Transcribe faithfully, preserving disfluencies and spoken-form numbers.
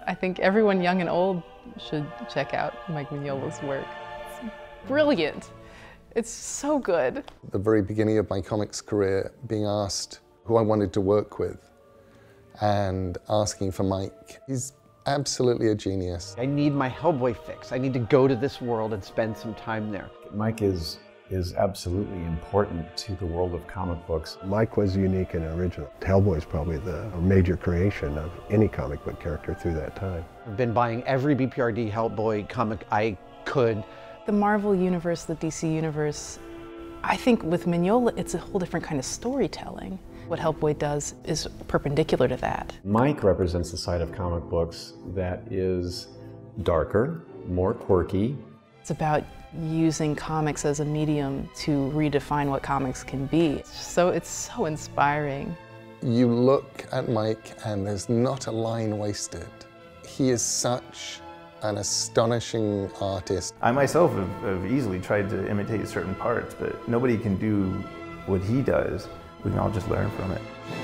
I think everyone young and old should check out Mike Mignola's work. It's brilliant. It's so good. At the very beginning of my comics career, being asked who I wanted to work with and asking for Mike. He's absolutely a genius. I need my Hellboy fix. I need to go to this world and spend some time there. Mike is is absolutely important to the world of comic books. Mike was unique and original. Hellboy is probably the major creation of any comic book character through that time. I've been buying every B P R D Hellboy comic I could. The Marvel Universe, the D C Universe, I think with Mignola, it's a whole different kind of storytelling. What Hellboy does is perpendicular to that. Mike represents the side of comic books that is darker, more quirky. It's about using comics as a medium to redefine what comics can be. So it's so inspiring. You look at Mike and there's not a line wasted. He is such an astonishing artist. I myself have, have easily tried to imitate certain parts, but nobody can do what he does. We can all just learn from it.